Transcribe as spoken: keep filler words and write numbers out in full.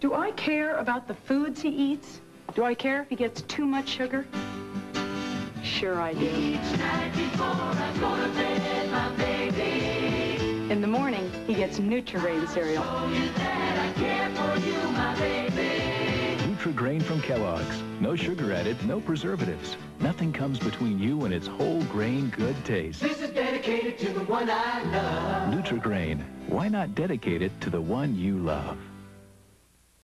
Do I care about the foods he eats? Do I care if he gets too much sugar? Sure I do. Each night before I go to bed, my baby. In the morning, he gets Nutri-Grain cereal. Show you that I care for you, my baby. Nutri-Grain from Kellogg's. No sugar added, no preservatives. Nothing comes between you and its whole grain good taste. This is dedicated to the one I love. Nutri-Grain. Why not dedicate it to the one you love?